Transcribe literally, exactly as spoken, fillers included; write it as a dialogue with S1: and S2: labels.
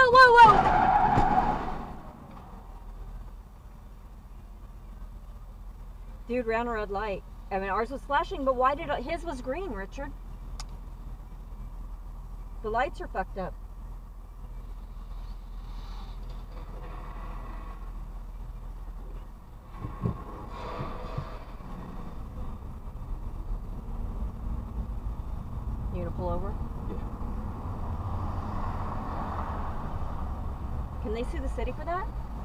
S1: whoa, whoa, whoa! Dude ran a red light. I mean, ours was flashing, but why did his was green, Richard? The lights are fucked up. You gonna pull over?
S2: Yeah.
S1: Can they sue the city for that?